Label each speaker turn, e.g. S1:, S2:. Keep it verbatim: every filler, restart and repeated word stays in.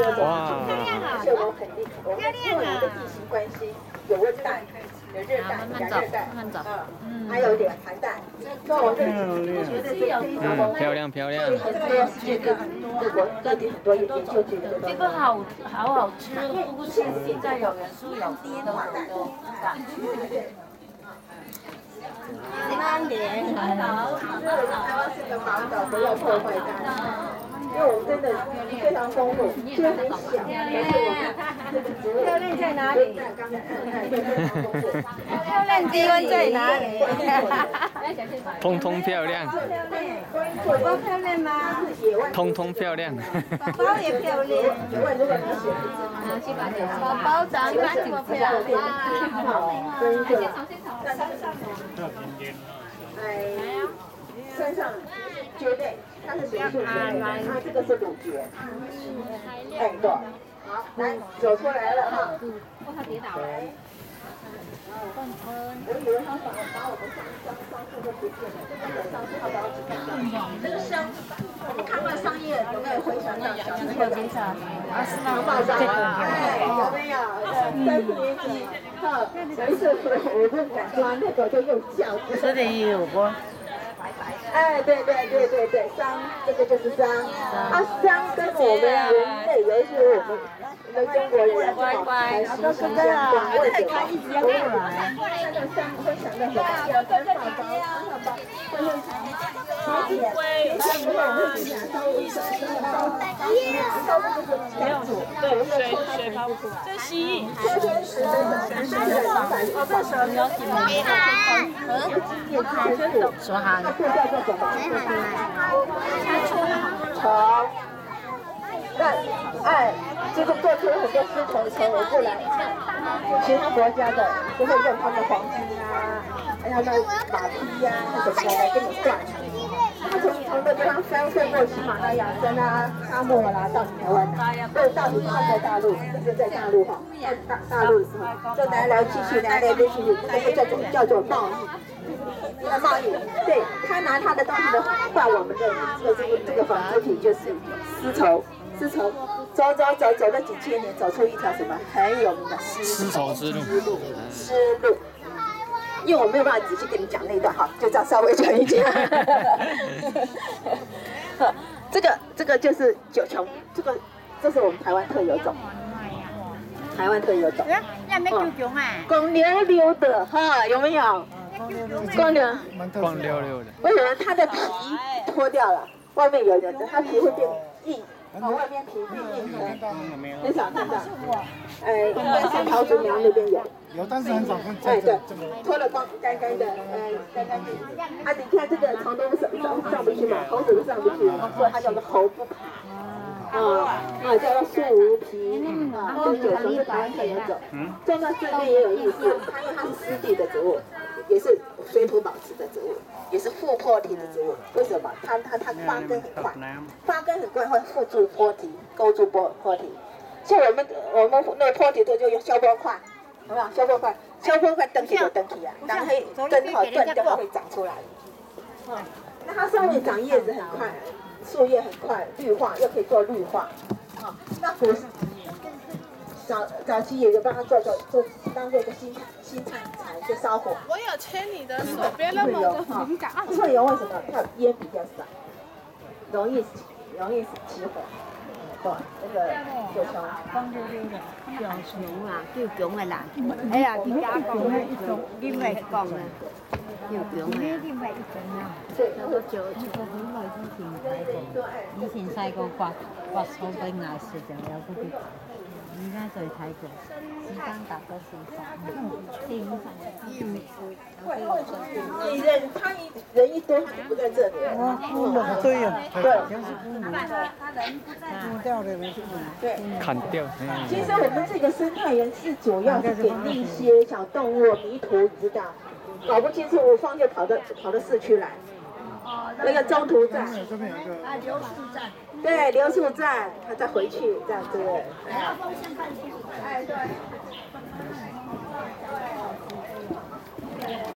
S1: 多种植物，而且我肯定我们因为我们的地形关系，有温带、有热带、亚热带，嗯，还有两寒带，所以我是觉得是非常
S2: 嗯，漂亮漂亮。
S1: 很多世界各各国各地很多研究觉得
S3: 这个好好好吃，不过现在有人说有
S1: 低暖带。
S4: 三年，
S1: 台湾是个宝岛，不要破坏它。因为我们真的非常丰富，虽然很小，但是我们这个植物
S4: 漂亮在哪里？
S1: 刚才看就非常丰富。
S4: 漂亮地方在哪里？
S2: 通通漂亮。
S4: 宝宝漂亮吗？
S2: 通通漂亮。
S4: 宝宝也漂亮。
S1: 如果如果你选
S4: 宝宝长得这么漂亮。
S1: 好，跟一个哎，身上绝对。它是学术学类，它这个是乳蕨。哎，对，好，来走出来了哈。
S3: 哦，他跌倒了。
S1: 我以为他把把我们上上上课都不见了，这个上次好好几这个香，我们看到商业有没有回想到小时候介绍？啊，是吗？报章，哎，有没有？三四年级，哈，有一次我就敢抓那个就用叫。
S4: 这里有过。
S1: 哎，对对对对对，商，这个就是商。啊，商跟我们人类，尤其是我们我们中国人还息息相关。为什么？我们看到商会想到什么？要跟宝宝，宝宝，就是茶叶，茶叶我们会讲烧一烧一烧，烧这个两组，对，我们要抽它成支。
S3: 这蜥蜴。
S1: 天天食的三十的老板，我不熟，了解吗？嗯，
S4: 说好。
S1: 这叫做什么？从那哎，这个做出很多丝绸成为不然，其他国家的就会用他们黄金啊，还有那马匹呀、啊，什么来跟你算。他从从这地方翻越过喜马拉雅山啊、沙漠啦，到台湾，对，到中国大陆，这是在大陆哈，在大大陆哈，就来来去去，来来去去，这个叫做叫做贸易。那贸易，对他拿他的东西的换我们的这个这个这个纺织品就是丝绸，丝绸，走走走走了几千年，走出一条什么很有名的丝绸之路，丝路。因为我没有办法仔细跟你讲那一段哈，就这样稍微讲一讲。这个这个就是九琼，这个这是我们台湾特有种，台湾特有种。
S4: 那没九琼啊？
S1: 光溜溜的哈，有没有？光溜，
S2: 光溜溜的。
S1: 为什么它的皮脱掉了？外面有人的，它皮会变硬，哦，外面皮变硬的，很少看到。哎，应该是桃竹苗那边有。
S5: 有，但是很少看。
S1: 哎，对，脱了光干干的，哎，干干净净。啊，你看这个虫都上上上不去嘛，猴子都上不去，所以它叫做猴不爬。啊啊，叫做树无皮啊，这九琼是台湾特有种。种到这边也有意思，它因为它是湿地的植物，也是水土保持的植物，也是护坡体的植物。为什么？它它它发根很快，发根很快会护住坡体，勾住坡坡体。像我们我们那个坡体都就用消波块，有没有？消波块，消波块登起就登起啊，然后根好断掉会长出来。嗯，那它上面长叶子很快。树叶很快绿化，又可以做绿化，啊，那古早早期也有帮他做做做当做一个新新菜材，就烧火。
S6: 我有牵你的手，别那么的敏感。
S1: 脆油为什么？它烟比较少，容易容易起火。对，那个九琼
S4: 光溜溜的，九琼啊，九琼的啦。哎呀，你家讲的一种，你咪讲啊。九琼啊。
S1: 对，他说
S4: 九九個好耐之前睇過，以前細個刮刮草俾藝術就有嗰啲，而家就睇過，時間達咗四十年，四五十年。
S1: 你人他一人一多，他就不在这里了。
S5: 哦，对呀，
S1: 对，
S5: 木掉的没
S1: 对，
S2: 砍掉。
S1: 其实我们这个生态园是主要是给那些小动物迷途，你知道。搞不清楚五方就跑到跑到市区来，那个中途站，
S5: 这边有一个
S4: 啊，流速站，
S1: 对，流速站，他再回去这样子。哎，对。